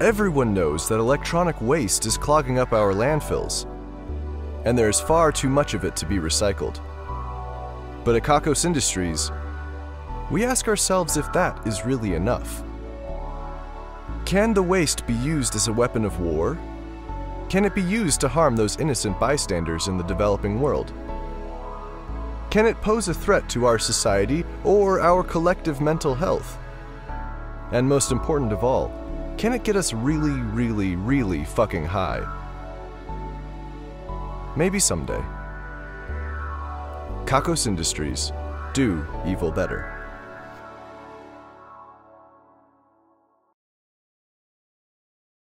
Everyone knows that electronic waste is clogging up our landfills, and there is far too much of it to be recycled. But at Kakos Industries, we ask ourselves if that is really enough. Can the waste be used as a weapon of war? Can it be used to harm those innocent bystanders in the developing world? Can it pose a threat to our society or our collective mental health? And most important of all, can it get us really, really, really fucking high? Maybe someday. Kakos Industries. Do evil better.